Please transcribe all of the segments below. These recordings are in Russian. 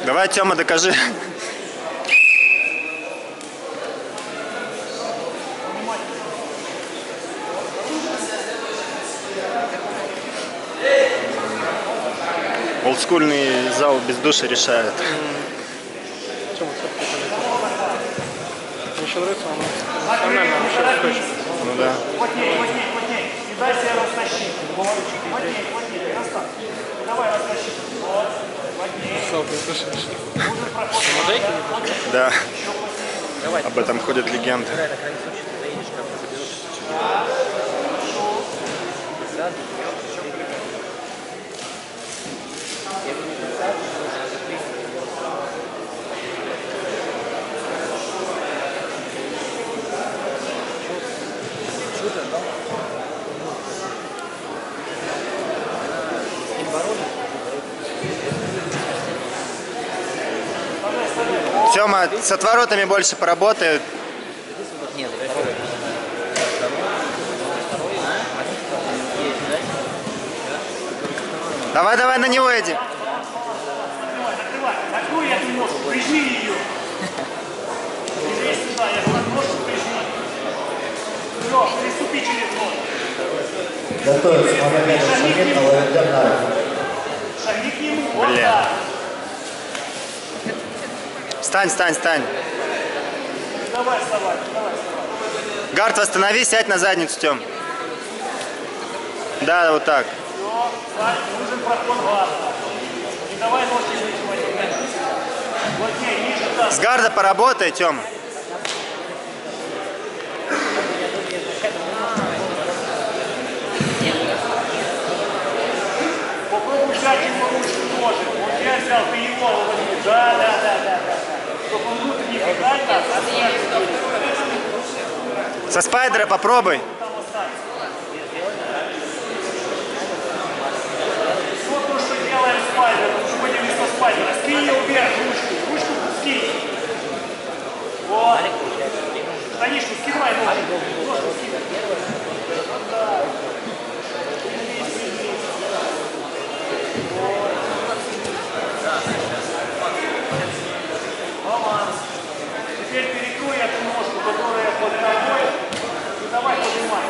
Давай, Тёма, докажи. Олдскульный зал без души решает. Мне еще нравится, он эмоционально вообще устойчив. Ну да. Плотнее. Не дай себя растащить. Плотнее. Давай растащи. Вот. Плотнее. Да. Об этом ходят легенды. Тёма, с отворотами больше поработают. Нет, Давай, на него иди. Закрой эту ножку, прижми ее. Прижми сюда, я говорю, ножку прижми. Все, приступи через ножку. Готовится момент, но Шагни к нему. Вот Блин. так. Стань. Давай вставай. Гард, восстанови, сядь на задницу, Тём. Да, вот так. Все, Сань, нужен проход гарда. Не давай ножки выхватить. Плотнее, ниже так. С гарда поработай, Тёма. Попробуй взять его ручку тоже. Вот я взял, ты его возьми. Да. Чтобы он внутренне бегать, так. Со спайдера попробуй. Вот то, что делаем спайдером, чтобы не со спайдера. Скинь ее вверх, ручку скинь. Вот. Танишку, скидывай ножку. Вот так. Баланс. Теперь перекрой эту ножку, которая под тобой. И давай поднимай.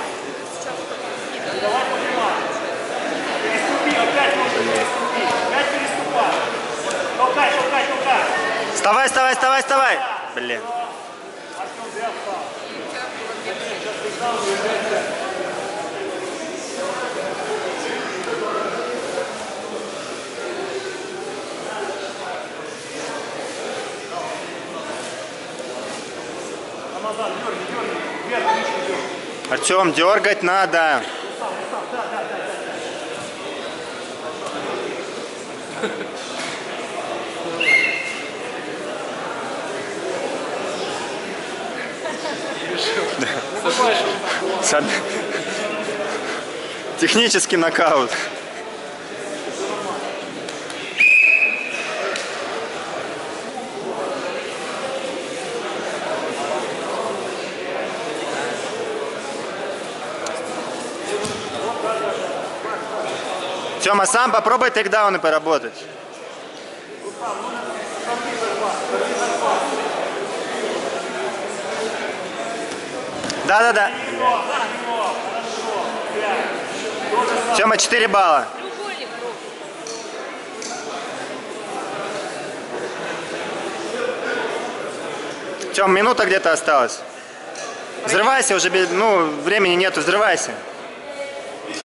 Переступи, опять ножку переступи. Опять переступай. Толкай. Вставай. Блин. Артем, зря встал. Сейчас ты встал и уезжай. Рамазан, дергай. Вверх, ручку дергай. Артем, дергать надо. Технический нокаут. Тёма, сам попробуй тейкдауны поработать. Да. Тёма, 4 балла. Тём, минута где-то осталась. Взрывайся уже, времени нету, взрывайся.